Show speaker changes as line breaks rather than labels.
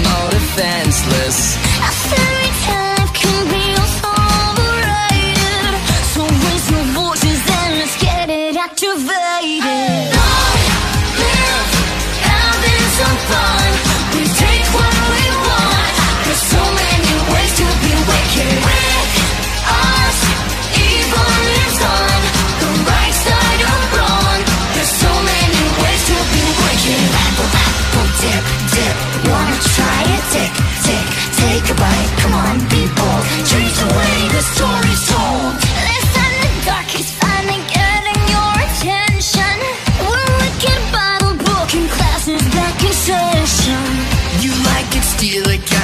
more defenseless.
A fairy tale can be overrated, so raise your voices and let's get it activated. Long live having some fun. We take what we want. There's so many ways to be wicked. With us, evil lives on the right side of wrong. There's so many ways to be wicked. Apple, apple, dip, dip. Wanna try it? Tick, tick, take a bite. Come on, be bold. Change the way the story's told. Listen, the dark is finally getting your attention. We're wicked Bible book and classes back in session.
You like it, steal it,